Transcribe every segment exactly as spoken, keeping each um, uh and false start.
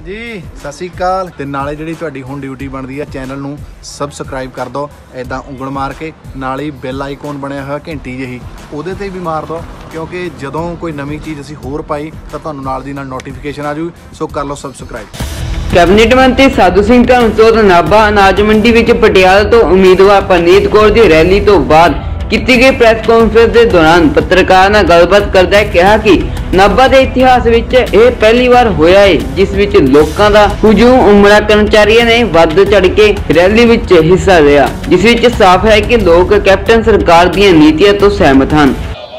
जी सत श्री अकाल ते नाले जिहड़ी तुहाडी हुण ड्यूटी बनदी है चैनल नूं सबसक्राइब कर दो इदां उंगल मार के नाले बैल आइकॉन बनया होया घंटी जही उहदे ते भी मार दो क्योंकि जदों कोई नवीं चीज़ असीं होर पाई तां तुहानूं नाल दी नाल नोटिफिकेशन आ जूगी सो कर लो सबसक्राइब। कैबिनेट मंत्री साधू सिंह धर्मसोत नाभा अनाज मंडी विच पटियाला तो उम्मीदवार परनीत कौर दी रैली तो बाद ਕੀਤੀ ਗਈ ਪ੍ਰੈਸ ਕਾਨਫਰੰਸ ਦੇ ਦੌਰਾਨ ਪੱਤਰਕਾਰਾਂ ਨਾਲ ਗੱਲਬਾਤ ਕਰਦਿਆਂ ਕਿਹਾ ਕਿ ਨਾਭਾ ਦੇ ਇਤਿਹਾਸ ਵਿੱਚ ਇਹ ਪਹਿਲੀ ਵਾਰ ਹੋਇਆ ਹੈ ਜਿਸ ਵਿੱਚ ਲੋਕਾਂ ਦਾ ਹੁਜੂਮ ਉਮੜਾ ਕਰਮਚਾਰੀਆਂ ਨੇ ਵੱਧ ਚੜ ਕੇ ਰੈਲੀ ਵਿੱਚ ਹਿੱਸਾ ਲਿਆ ਜਿਸ ਵਿੱਚ ਸਾਫ਼ ਹੈ ਕਿ ਲੋਕ ਕੈਪਟਨ ਸਰਕਾਰ ਦੀਆਂ ਨੀਤੀਆਂ ਤੋਂ ਸਹਿਮਤ ਹਨ।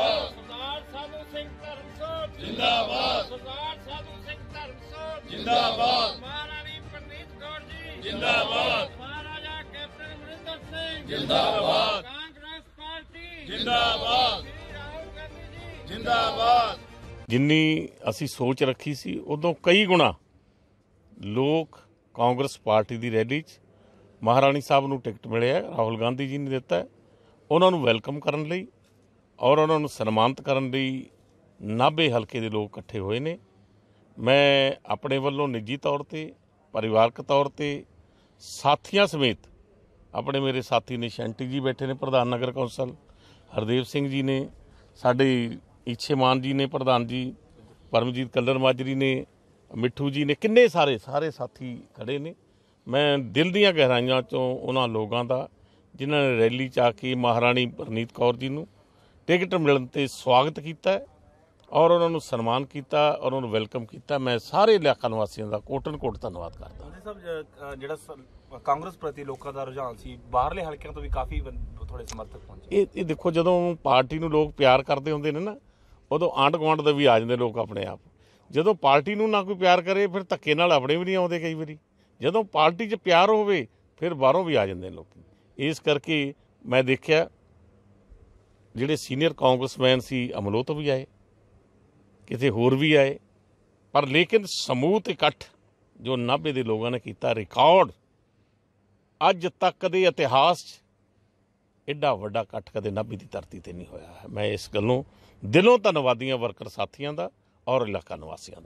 जिन्नी असी सोच रखी सी उदों कई गुणा लोग कांग्रेस पार्टी की रैली महाराणी साहब नूं टिकट मिले है राहुल गांधी जी ने दिता है उन्होंने वेलकम करने लई और उन्होंने सन्मानित करने लई नाभे हल्के के लोग इकट्ठे हुए ने। मैं अपने वालों निजी तौर पर परिवारक तौर पर साथियों समेत अपने मेरे साथी ने शैंटी जी बैठे ने प्रधान नगर कौंसल हरदेव सिंह जी ने साडे ईछे मान जी ने प्रधान जी परमजीत कल्लर माजरी ने मिठू जी ने किन्ने सारे सारे साथी खड़े ने। मैं दिल दीआं गहराइयां चों उन्हां लोगों का जिन्हां ने रैली च आके महाराणी परनीत कौर जी नूं टिकट मिलण ते स्वागत किया और उन्होंने सन्मान किया और उन्होंने वेलकम किया। मैं सारे इलाका निवासियों का कोटन कोट धन्यवाद करदा। ਜਿਹੜਾ ਕਾਂਗਰਸ ਪ੍ਰਤੀ ਲੋਕਾਂ ਦਾ ਰੁਝਾਨ ਸੀ ਬਾਹਰਲੇ ਹਲਕਿਆਂ ਤੋਂ ਵੀ ਕਾਫੀ ਥੋੜੇ ਸਮਰਥਕ ਪਹੁੰਚੇ। ਇਹ ਇਹ ਦੇਖੋ ਜਦੋਂ ਪਾਰਟੀ ਨੂੰ ਲੋਕ ਪਿਆਰ ਕਰਦੇ ਹੁੰਦੇ ਨੇ ਨਾ ਉਦੋਂ ਆਂਢ ਗੁਆਂਢ ਦੇ ਵੀ ਆ ਜਾਂਦੇ ਲੋਕ ਆਪਣੇ ਆਪ। ਜਦੋਂ ਪਾਰਟੀ ਨੂੰ ਨਾ ਕੋਈ ਪਿਆਰ ਕਰੇ ਫਿਰ ਧੱਕੇ ਨਾਲ ਆਪਣੇ ਵੀ ਨਹੀਂ ਆਉਂਦੇ ਕਈ ਵਾਰੀ। ਜਦੋਂ ਪਾਰਟੀ 'ਚ ਪਿਆਰ ਹੋਵੇ ਫਿਰ ਬਾਹਰੋਂ ਵੀ ਆ ਜਾਂਦੇ ਲੋਕ। ਇਸ ਕਰਕੇ ਮੈਂ ਦੇਖਿਆ ਜਿਹੜੇ ਸੀਨੀਅਰ ਕਾਂਗਰਸਮੈਨ ਸੀ ਅਮਲੋਹ ਤੋਂ ਵੀ ਆਏ किते होर भी आए पर लेकिन समूह इकट्ठ जो नाभे के लोगों ने किया रिकॉर्ड अज तक कदे इतिहास एडा वड्डा इकट्ठ कदे नाभे की धरती ते नहीं होया है। मैं इस गल्लों दिलों धन्नवादी हाँ वर्कर साथियों का और इलाका निवासियों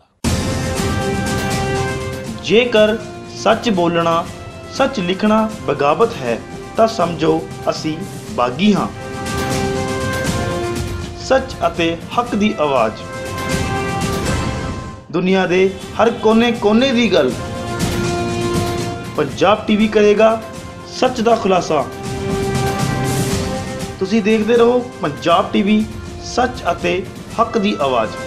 का। जेकर सच बोलना सच लिखना बगावत है तो समझो असी बागी हाँ। सच अते हक दी आवाज़ दुनिया दे हर कोने कोने दी गल पंजाब टीवी करेगा सच दा खुलासा। तुसी देखते रहो पंजाब टीवी सच अते हक दी आवाज़।